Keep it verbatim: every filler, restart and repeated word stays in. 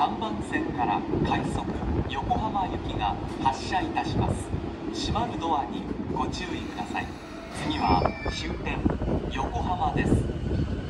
さんばん線から快速横浜行きが発車いたします。閉まるドアにご注意ください。次は終点横浜です。